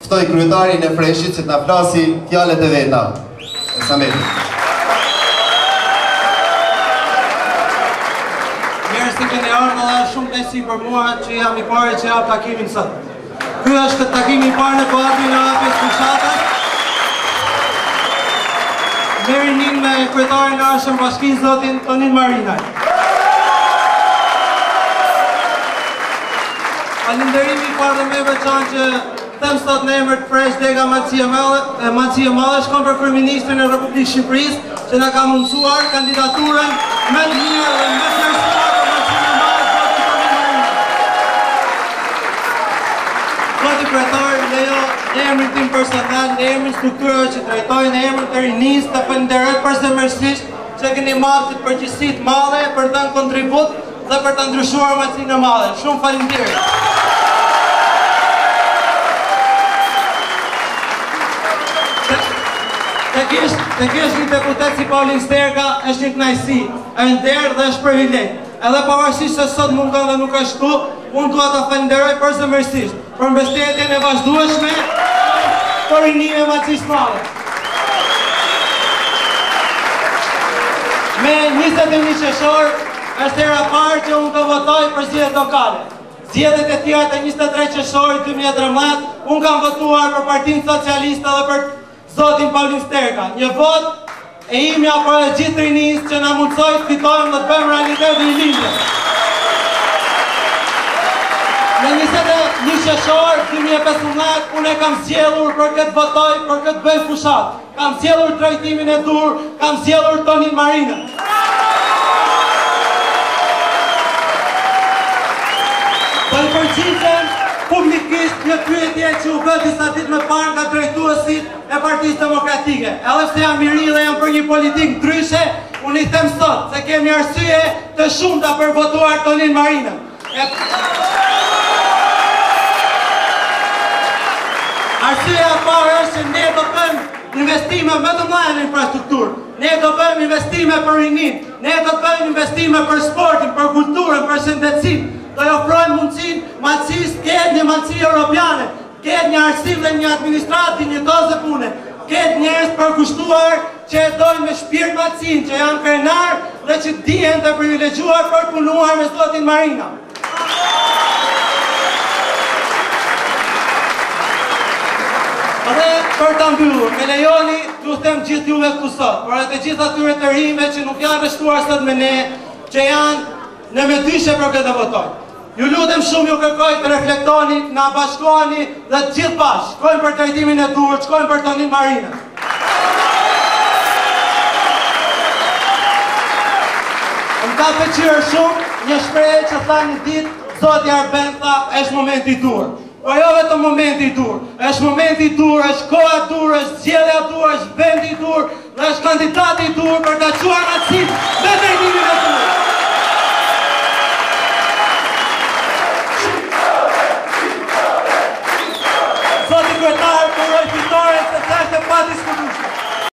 ftoj kryetarin e Freshit që t'na flasi fjalët e veta. Samir. Mirë se keni ardhur dhe shumë kënaqësi për mua që jam i pari që jap takimin sot. Ky është takimi i parë në kuadrin e hapjes fushatës. Merrinin me kryetarin e Arshëm Bashkinë zotin Tonin Marinaj. Falenderimi i parë dhe më i veçantë që them sot në emër të Fresh Dega Macie Madhe shkon për kryeministrin e Republikës Shqipërisë që na ka mundsuar kandidaturën më të mirë dhe më të vlerësuar për Macie Madhe zotin Tonin Marinaj. Zoti kryetar, lejo në emrin tim personal, në emrin strukturave që trajtoj, në emrin të rinisë, të falenderoj përsërisht që keni marrë këtë përgjegjësi të madhe për të dhënë kontribut dhe për të ndryshuar Macinë e Madhe. Shumë faleminderit. Të kesh një deputet si Paulin Sterka është një kënaqësi, është nder dhe është privilegj. Edhe pavarësisht se sot mungon dhe nuk është këtu, unë dua ta falenderoj përsërisht për mbështetjen e vazhdueshme për rinimin e Macisë Madhe. Me 21 qershor është hera e parë që unë do votoj për zgjedhjet lokale. Zgjedhjet e tjera të 23 qershorit 2013, unë kam votuar për Partinë Socialiste dhe për zotin Paulin Sterka. Një vot e imja për e gjithë rinisë që na mundsoi të fitojmë dhe të bëjmë realitet një lindje. Në 21 qershor 2015 unë e kam zgjedhur për këtë votoj, për këtë bëj fushat. Kam zgjedhur trajtimin e dur, kam zgjedhur Tonin Marinaj. Do i përgjigjem publikisht një pyetje që u bë disa ditë më parë nga drejtuesit e Partisë Demokratike. Edhe pse jam i ri dhe jam për një politikë ndryshe, unë i them sot se kemi arsye të shumta për votuar Tonin Marinaj. Arsyeja e parë është që ne do bëjmë investime më të mëdha në infrastrukturë. Ne do bëjmë investime për rinin, ne do bëjmë investime për sportin, për kulturën, për shëndetësinë. Do i ofrojmë mundësinë Macisë ketë një mundësi europiane, ketë një arsim dhe një administratë dinjitoze pune, ketë njerëz përkushtuar që e dojnë me shpirt Macinë, që janë krenar dhe që dihen të privilegjuar për punuar me zotin Marinaj. Dhe për të mbyllur, me lejoni ju them gjithë juve këtu sot, por edhe gjithë atyre të rinjve që nuk janë rreshtuar sot me ne, që janë në metyshe për këtë votoj. Ju lutem shumë, ju kërkoj të reflektoni, na bashkoheni dhe të gjithë bashkë, shkojmë për trajtimin e dur, shkojmë për Tonin Marinaj. Më ka pëlqyer shumë një shprehje që tha një ditë zoti Arben, tha, është momenti i dur. Po jo vetëm momenti i dur, është momenti i dur, është koha e dur, është zgjedhja e dur, është vendi i dur, dhe është kandidati i dur për ta çuar Macinë me drejtimin e dur.